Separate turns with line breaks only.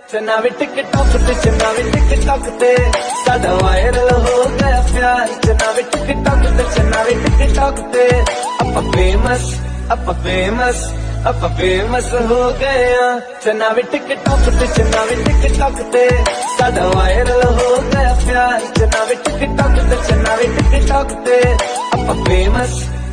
चन्ना भी टिकटॉक ते चन्ना भी टिकटॉक ते साडा वायरल हो गया प्यार। चन्ना भी टिकटॉक ते चन्ना भी टिकटॉक ते अपा फेमस हो गए हैं। चन्ना भी टिकटॉक ते चन्ना भी टिकटॉक ते साडा वायरल हो गया प्यार। चन्ना भी टिकटॉक ते चन्ना भी टिकटॉक ते अपा फेमस